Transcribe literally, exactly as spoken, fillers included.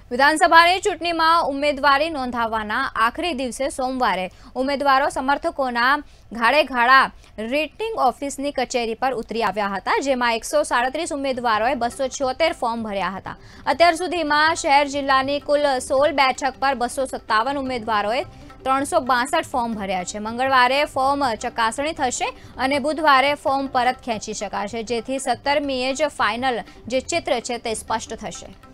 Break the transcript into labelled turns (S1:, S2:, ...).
S1: વિધાનસભાની ચૂંટણીમાં ઉમેદવારી નોંધાવવાના આખરી દિવસે સોમવારે ઉમેદવારો સમર્થકોના ઘાડે ઘાડા રિટર્નિંગ ઓફિસની કચેરી પર ઉતરી આવ્યા હતા, જેમાં એકસો સાડત્રીસ ઉમેદવારોએ બસો છોતેર ફોર્મ ભર્યા હતા। અત્યાર સુધીમાં શહેર જિલ્લાની કુલ સોળ બેઠક પર બસો સત્તાવન ઉમેદવારોએ ત્રણસો બાસઠ ફોર્મ ભર્યા છે। મંગળવારે ફોર્મ ચકાસણી થશે અને બુધવારે ફોર્મ પરત ખેંચી શકાશે, જેથી સત્તરમીએ જ ફાઇનલ જે ચિત્ર છે તે સ્પષ્ટ થશે।